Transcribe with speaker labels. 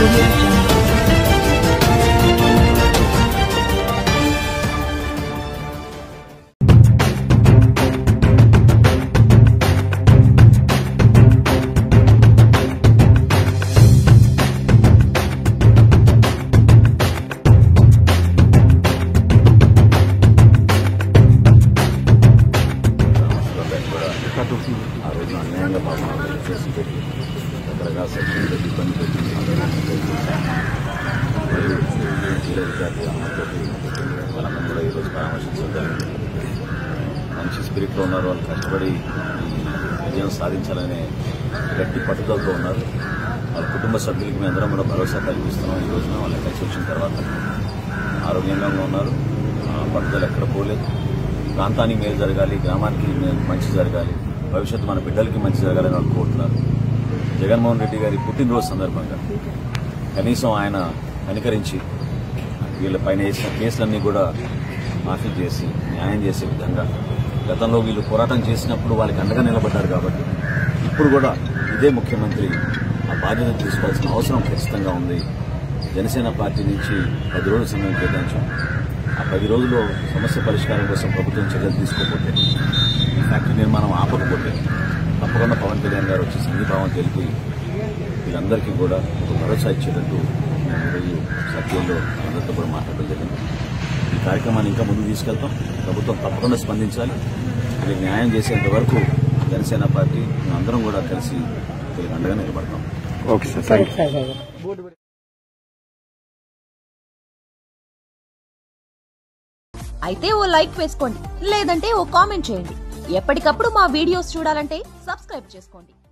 Speaker 1: Audio Jungle.
Speaker 2: ఆ రోజు అన్యాయంగా పాపం చేసి పెట్టి రకరకాల సెక్షన్లు పెట్టి ఇబ్బంది పెట్టి విద్యార్థి అమ్మతోటి వాళ్ళందరూ కూడా ఈరోజు పరామర్శించడం జరిగింది. మంచి స్పిరిట్లో ఉన్నారు, వాళ్ళు కష్టపడి విజయం సాధించాలనే గట్టి పట్టుదలతో ఉన్నారు. వాళ్ళ కుటుంబ సభ్యులకి మేము అందరం కూడా భరోసా కల్పిస్తున్నాం. ఈ రోజున వాళ్ళని కలిసి వచ్చిన తర్వాత ఆరోగ్యంగా ఉన్నారు, పట్టుదల ఎక్కడ పోలేదు. ప్రాంతానికి మేలు జరగాలి, గ్రామానికి మంచి జరగాలి, భవిష్యత్తు మన బిడ్డలకి మంచి జరగాలని అనుకుంటున్నారు. జగన్మోహన్ రెడ్డి గారి పుట్టినరోజు సందర్భంగా కనీసం ఆయన కనికరించి వీళ్ళ పైన వేసిన కేసులన్నీ కూడా మాఫీ చేసి న్యాయం చేసే విధంగా గతంలో వీళ్ళు పోరాటం చేసినప్పుడు వాళ్ళకి అండగా నిలబడ్డారు కాబట్టి ఇప్పుడు కూడా ఇదే ముఖ్యమంత్రి ఆ బాధ్యత తీసుకోవాల్సిన అవసరం ఖచ్చితంగా ఉంది. జనసేన పార్టీ నుంచి 10 రోజుల సమయం కేటాయించాం. ఆ 10 రోజుల్లో సమస్య పరిష్కారం కోసం ప్రభుత్వం చర్యలు తీసుకోకపోతే, ఈ ఫ్యాక్టరీ నిర్మాణం ఆపకపోతే తప్పకుండా పవన్ కళ్యాణ్ గారు వచ్చి సంఘీభావం తెలిపి వీళ్ళందరికీ కూడా ఒక భరోసా ఇచ్చేటట్టు ఈరోజు సత్యంలో అందరితో కూడా మాట్లాడడం జరిగింది. ఈ కార్యక్రమాన్ని ఇంకా ముందుకు తీసుకెళ్తాం. ప్రభుత్వం తప్పకుండా స్పందించాలి. వీళ్ళకి న్యాయం చేసేంత వరకు జనసేన పార్టీ అందరం కూడా కలిసి వీళ్ళకి అండగా నిలబడతాం.
Speaker 3: Okay sir, thank you.
Speaker 4: అయితే ఓ లైక్ వేసుకోండి, లేదంటే ఓ కామెంట్ చేయండి. ఎప్పటికప్పుడు మా వీడియోస్ చూడాలంటే సబ్స్క్రైబ్ చేసుకోండి.